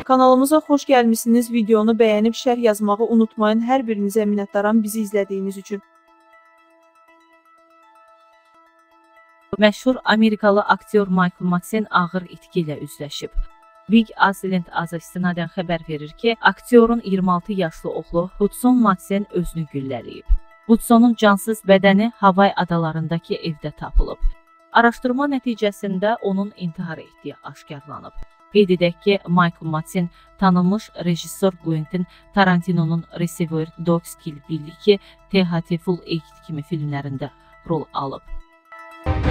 Kanalımıza xoş gəlmişsiniz. Videonu bəyənib şərh yazmağı unutmayın. Hər birinizə minnətdaram bizi izlədiyiniz üçün. Məşhur Amerikalı aktyor Michael Madsen ağır itki ilə üzləşib. Big Island Aza istinadən xəbər verir ki, aktyorun 26 yaşlı oğlu Hudson Madsen özünü güllələyib. Hudsonun cansız bədəni Havay adalarındakı evdə tapılıb. Araşdırma nəticəsində onun intihar etdiyi aşkarlanıb. Qeyd edək ki, Michael Madsen tanınmış rejissor Quentin Tarantino'nun Reservoir Dogs, Kill Bill 2, THT Full 8 kimi filmlərində rol alıb.